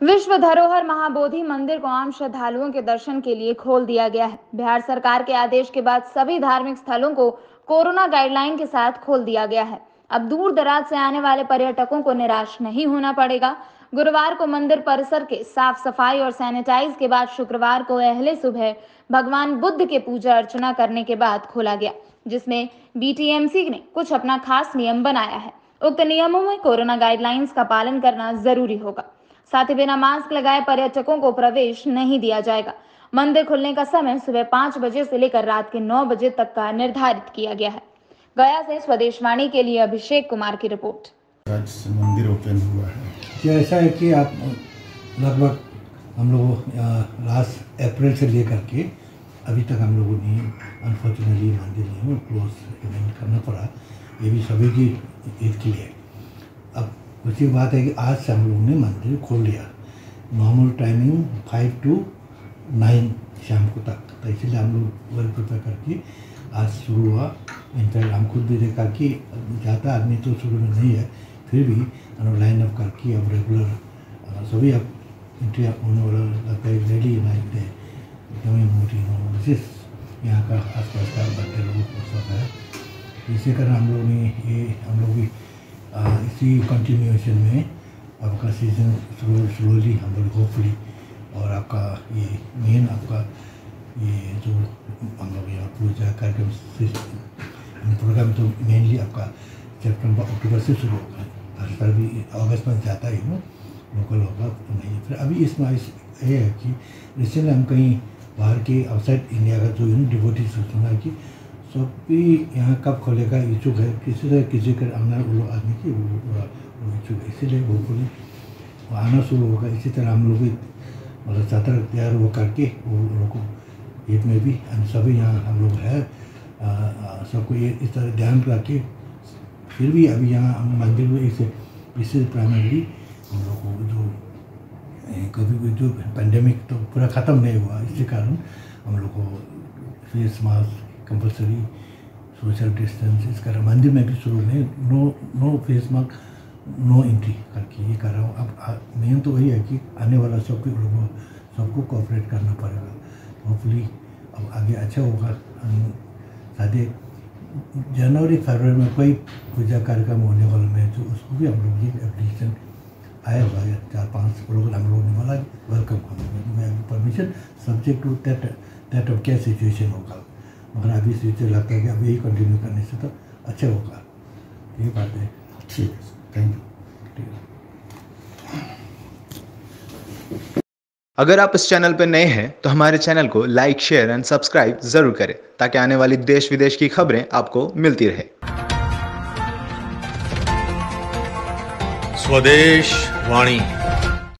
विश्व धरोहर महाबोधि मंदिर को आम श्रद्धालुओं के दर्शन के लिए खोल दिया गया है। बिहार सरकार के आदेश के बाद सभी धार्मिक स्थलों को कोरोना गाइडलाइन के साथ खोल दिया गया है। अब दूर दराज से आने वाले पर्यटकों को निराश नहीं होना पड़ेगा। गुरुवार को मंदिर परिसर के साफ सफाई और सैनिटाइज के बाद शुक्रवार को अहले सुबह भगवान बुद्ध के पूजा अर्चना करने के बाद खोला गया, जिसमें BTMC ने कुछ अपना खास नियम बनाया है। उक्त नियमों में कोरोना गाइडलाइंस का पालन करना जरूरी होगा। साथ ही बिना मास्क लगाए पर्यटकों को प्रवेश नहीं दिया जाएगा। मंदिर खुलने का समय सुबह 5 बजे से लेकर रात के 9 बजे तक का निर्धारित किया गया है। गया से स्वदेशवाणी के लिए अभिषेक कुमार की रिपोर्ट। आज से मंदिर ओपन हुआ है। क्या ऐसा है कि आप लगभग हम लोग लास्ट अप्रैल से लेकर के अभी तक हम लोगों ने अनफॉर्चुनेटली मंदिर नहीं क्लोज करना पड़ा। ये भी सभी की ईद के लिए। अब दूसरी बात है कि आज से हम लोगों ने मंदिर खोल लिया। नॉर्मल टाइमिंग 5 to 9 शाम को तक, तो इसलिए हम लोग वेल प्रिपेयर करके आज शुरू हुआ। इनफैक्ट हम खुद भी देखा कि ज़्यादा आदमी तो शुरू में नहीं है, फिर भी हम लोग लाइन अप करके अब रेगुलर सभी अब एंट्री होने वाला लगता है। डेली नाइट डे विशेष यहाँ का आसपास का बच्चे लोगों को सब है। इसी कारण हम लोग ने हम लोग भी इसी कंटिन्यूएशन में आपका सीजन स्लोली हम लोग होपफुली, और आपका ये मेन आपका ये जो हम लोग यहाँ पूजा कार्यक्रम प्रोग्राम तो मेनली आपका सितंबर अक्टूबर से शुरू होगा। हर साल भी अगस्त में जाता ही हूँ, लोकल होगा तो नहीं। फिर अभी इसमें ये है कि रिसेंटली हम कहीं बाहर के आउटसाइड इंडिया का जो डिवोटी सुना कि सब भी यहाँ कब खोलेगा इच्छुक है, किसी तरह किसी कर आना वो लोग आदमी की वो इच्छुक है, इसीलिए वो बोले वो आना शुरू होगा। इसी तरह हम लोग भी मतलब ज़्यादा तैयार वो करके वो लोगों को ईद में भी हम सभी यहाँ हम लोग है सबको ये इस तरह ध्यान रखे। फिर भी अभी यहाँ हम मंदिर में इससे प्राइमरली हम लोग को जो कभी भी जो पेंडेमिक तो पूरा ख़त्म नहीं हुआ, इसी कारण हम लोग को face mask compulsory, social distance, इस कारण मंदिर में भी शुरू में no face mask no entry करके ये कर रहा हूँ। अब मेन तो वही है कि आने वाला सबको कोऑपरेट करना पड़ेगा। होपफुली अब आगे अच्छा होगा। शायद जनवरी फरवरी में कोई पूजा कार्यक्रम होने वाला में तो उसको भी हम लोग ये एप्लीकेशन आया हुआ है 4-5 लोग हम लोगों ने बोला welcome permission subject to that of क्या सिचुएशन होगा। मगर अभी सिचुएशन लगता है कि अब यही कंटिन्यू करने से तो अच्छा होगा। ये बात है। ठीक है, थैंक यू। अगर आप इस चैनल पर नए हैं तो हमारे चैनल को लाइक, शेयर एंड सब्सक्राइब जरूर करें ताकि आने वाली देश विदेश की खबरें आपको मिलती रहे। स्वदेश वाणी।